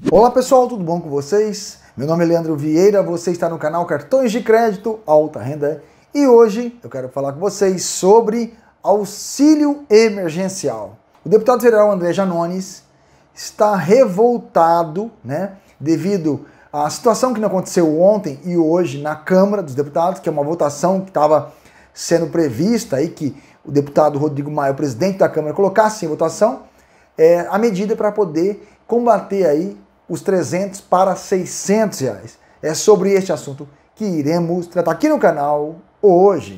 Olá pessoal, tudo bom com vocês? Meu nome é Leandro Vieira, você está no canal Cartões de Crédito Alta Renda e hoje eu quero falar com vocês sobre auxílio emergencial. O deputado federal André Janones está revoltado, devido à situação que não aconteceu ontem e hoje na Câmara dos Deputados, que é uma votação que estava sendo prevista aí que o deputado Rodrigo Maia, o presidente da Câmara, colocasse em votação a medida para poder combater aí os 300 para 600 reais. É sobre este assunto que iremos tratar aqui no canal hoje.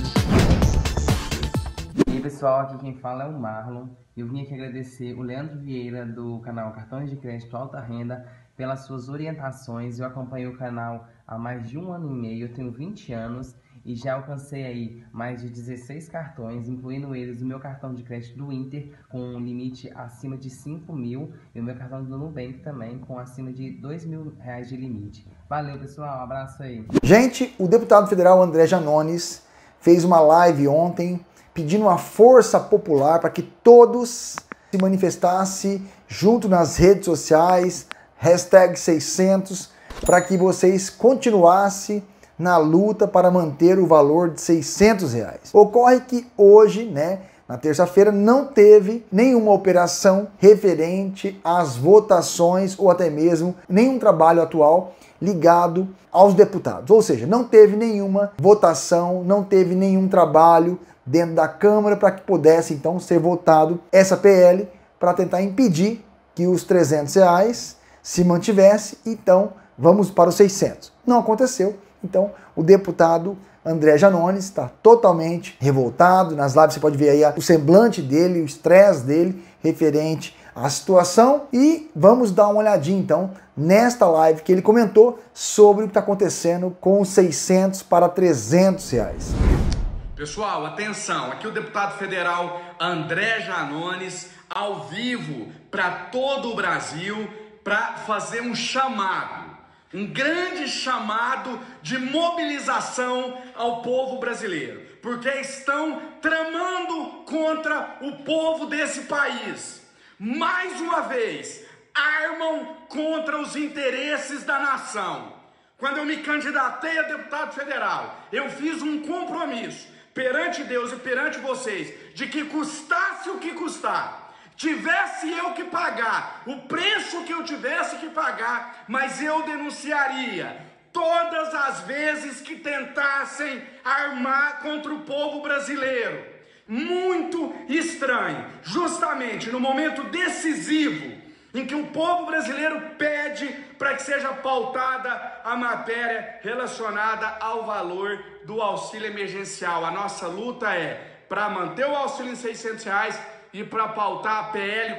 E aí pessoal, aqui quem fala é o Marlon. Eu vim aqui agradecer o Leandro Vieira do canal Cartões de Crédito Alta Renda pelas suas orientações. Eu acompanho o canal há mais de 1 ano e meio, eu tenho 20 anos e já alcancei aí mais de 16 cartões, incluindo eles o meu cartão de crédito do Inter com um limite acima de 5 mil e o meu cartão do Nubank também com acima de 2 mil reais de limite. Valeu pessoal, um abraço aí. Gente, o deputado federal André Janones fez uma live ontem pedindo uma força popular para que todos se manifestassem junto nas redes sociais, #600, para que vocês continuassem na luta para manter o valor de 600 reais. Ocorre que hoje, na terça-feira, não teve nenhuma operação referente às votações ou até mesmo nenhum trabalho atual ligado aos deputados. Ou seja, não teve nenhuma votação, não teve nenhum trabalho dentro da Câmara para que pudesse então ser votado essa PL para tentar impedir que os 300 reais se mantivesse, então vamos para os 600. Não aconteceu. Então, o deputado André Janones está totalmente revoltado. Nas lives você pode ver aí o semblante dele, o estresse dele referente à situação. E vamos dar uma olhadinha, então, nesta live que ele comentou sobre o que está acontecendo com os 600 para 300 reais. Pessoal, atenção. Aqui o deputado federal André Janones, ao vivo para todo o Brasil, para fazer um chamado. Um grande chamado de mobilização ao povo brasileiro, porque estão tramando contra o povo desse país. Mais uma vez, armam contra os interesses da nação. Quando eu me candidatei a deputado federal, eu fiz um compromisso perante Deus e perante vocês, de que custasse o que custar, tivesse eu que pagar o preço que eu tivesse que pagar, mas eu denunciaria todas as vezes que tentassem armar contra o povo brasileiro. Muito estranho, justamente no momento decisivo em que o povo brasileiro pede para que seja pautada a matéria relacionada ao valor do auxílio emergencial. A nossa luta é para manter o auxílio em 600 reais e para pautar a PL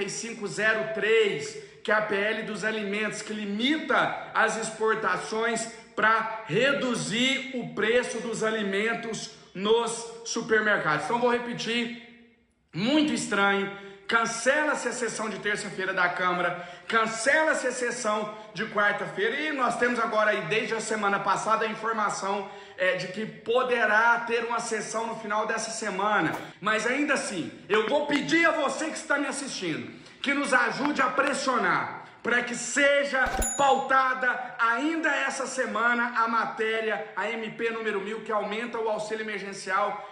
4503, que é a PL dos alimentos, que limita as exportações para reduzir o preço dos alimentos nos supermercados. Então vou repetir, muito estranho. Cancela-se a sessão de terça-feira da Câmara, cancela-se a sessão de quarta-feira e nós temos agora aí, desde a semana passada, a informação de que poderá ter uma sessão no final dessa semana. Mas ainda assim, eu vou pedir a você que está me assistindo, que nos ajude a pressionar para que seja pautada ainda essa semana a matéria, a MP número 1000, que aumenta o auxílio emergencial.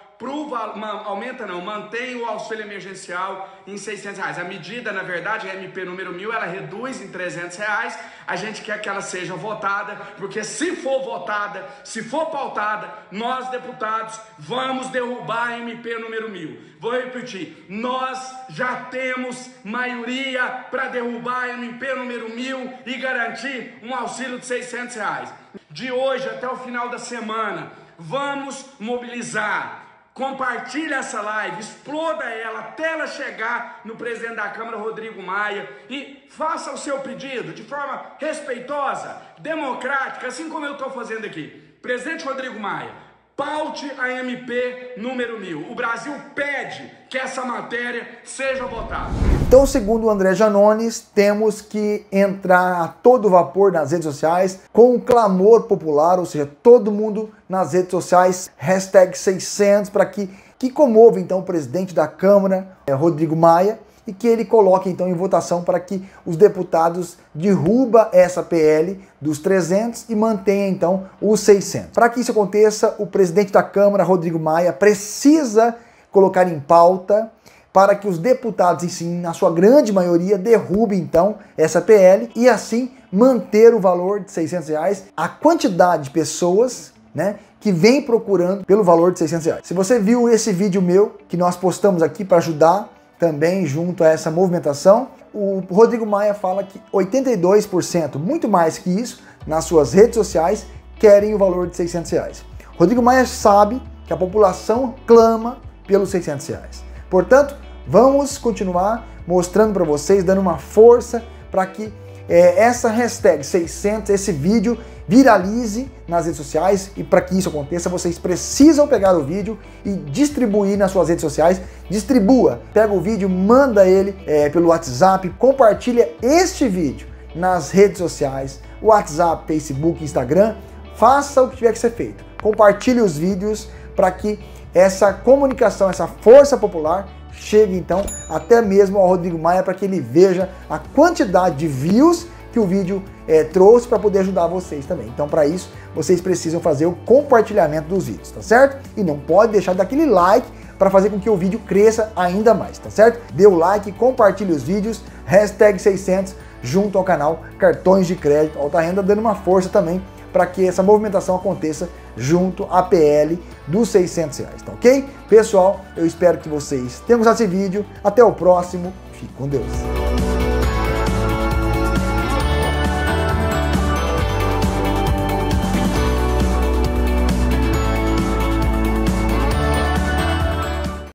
Mantém o auxílio emergencial em 600 reais. A medida, na verdade, a MP número 1000, ela reduz em 300 reais. A gente quer que ela seja votada, porque se for votada, se for pautada, nós, deputados, vamos derrubar a MP número 1000. Vou repetir, nós já temos maioria para derrubar a MP número 1000 e garantir um auxílio de 600 reais. De hoje até o final da semana, vamos mobilizar. Compartilhe essa live, exploda ela até ela chegar no presidente da Câmara, Rodrigo Maia, e faça o seu pedido de forma respeitosa, democrática, assim como eu estou fazendo aqui. Presidente Rodrigo Maia, paute a MP número 1000. O Brasil pede que essa matéria seja votada. Então, segundo o André Janones, temos que entrar a todo vapor nas redes sociais com um clamor popular, ou seja, todo mundo nas redes sociais, #600, para que comova então o presidente da Câmara, Rodrigo Maia, e que ele coloque então em votação para que os deputados derruba essa PL dos 300 e mantenha então os 600. Para que isso aconteça, o presidente da Câmara, Rodrigo Maia, precisa colocar em pauta para que os deputados, sim, na sua grande maioria, derrubem então essa PL e assim manter o valor de R$600, a quantidade de pessoas, né, que vem procurando pelo valor de R$600. Se você viu esse vídeo meu, que nós postamos aqui para ajudar também junto a essa movimentação, o Rodrigo Maia fala que 82%, muito mais que isso, nas suas redes sociais, querem o valor de R$600. Rodrigo Maia sabe que a população clama pelos R$600. Portanto, vamos continuar mostrando para vocês, dando uma força para que essa hashtag 600, esse vídeo viralize nas redes sociais, e para que isso aconteça, vocês precisam pegar o vídeo e distribuir nas suas redes sociais. Distribua, pega o vídeo, manda ele pelo WhatsApp, compartilha este vídeo nas redes sociais, WhatsApp, Facebook, Instagram, faça o que tiver que ser feito. Compartilhe os vídeos para que essa comunicação, essa força popular chegue então até mesmo ao Rodrigo Maia, para que ele veja a quantidade de views que o vídeo trouxe para poder ajudar vocês também. Então, para isso, vocês precisam fazer o compartilhamento dos vídeos, tá certo? E não pode deixar daquele like para fazer com que o vídeo cresça ainda mais, tá certo? Dê o like, compartilhe os vídeos, hashtag 600 junto ao canal Cartões de Crédito Alta Renda, dando uma força também para que essa movimentação aconteça junto à PL dos R$600, tá ok? Pessoal, eu espero que vocês tenham gostado desse vídeo. Até o próximo. Fique com Deus.